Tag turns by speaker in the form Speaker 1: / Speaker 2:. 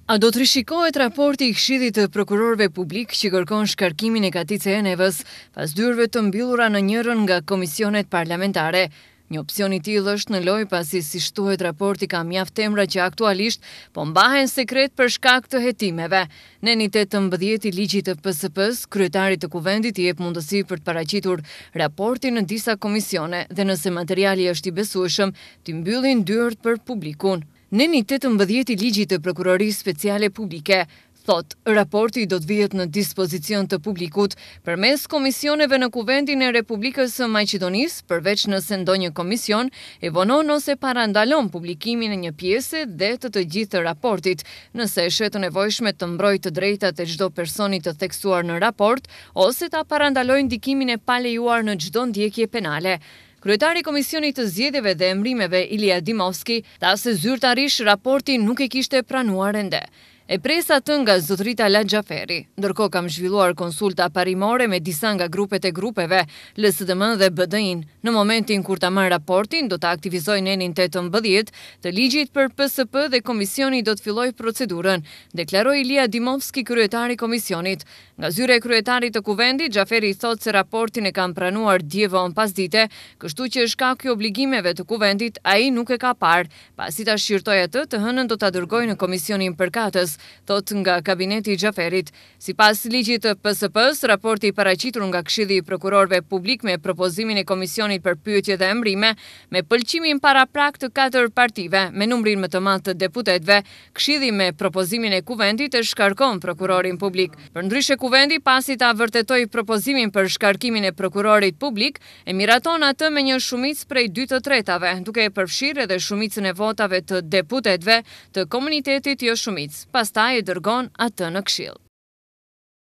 Speaker 1: A do të rishikohet raporti i Këshillit të Prokurorëve Publik që kërkon shkarkimin e Katice Enevës pas dyrëve të mbyllura në njërin nga komisionet parlamentare? Një opsion i tillë është në lojë pasi si shtohet raporti ka mjaft emra që aktualisht po mbahen sekret për shkak të hetimeve. Në 18 i ligjit të PSP-s, kryetari të kuvendit i jep mundësi për të paraqitur raportin në disa komisione dhe nëse materiali është i besueshëm, të mbyllin dyert për publikun. Në 18 i ligjit të Prokurorisë Speciale Publike, thot, raporti do të vihet në dispozicion të publikut përmes komisioneve në Kuvendin e Republikës së Maqedonisë, përveç nëse ndonjë komision e vonon ose parandalon publikimin e një pjese dhe të gjithë të raportit, nëse është e nevojshme të mbrojë të drejtat e çdo personi të theksuar në raport ose ta parandalojë ndikimin e palejuar në çdo ndjekje penale. Kryetari i Komisionit të Zgjedhjeve dhe Emrimeve, Ilia Dimovski, tha se zyrtarisht raporti nuk e kishte pranuar ende. E presa të nga zotërita La Xhaferi, ndërkohë kam zhvilluar konsulta parimore me disa nga grupet e grupeve, LSDM dhe BDI-n. Në momentin kur ta marr raportin, do të aktivizoj nenin 18 të ligjit për PSP dhe komisioni do të filloj procedurën, deklaroi Ilia Dimovski, kryetari i komisionit. Nga zyra e kryetarit të kuvendit, Xhaferi thot se raportin e kam pranuar dje vonë pasdite, kështu që shkaku i obligimeve të kuvendit ai nuk e ka parë. Pasi ta shqyrtoj atë, të hënën do ta dërgoj në komisionin përkatës, thot nga kabineti i Xhaferit. Sipas ligjit të PSP-s, raporti i paraqitur nga Këshilli i Prokurorëve Publik me propozimin e Komisionit për Pyetje dhe Emrime, me pëlqimin paraprak të 4 partive, me numrin më të madh të deputetëve, Këshilli me propozimin e kuvendit e shkarkon prokurorin publik. Përndryshe kuvendi, pasi ta vërtetoi propozimin për shkarkimin e prokurorit publik, e miraton atë me një shumicë prej 2/3, duke e përfshirë edhe shumicën e votave të deputetëve të komunitetit jo shumicë. Pastaj e dërgon atë në Këshill.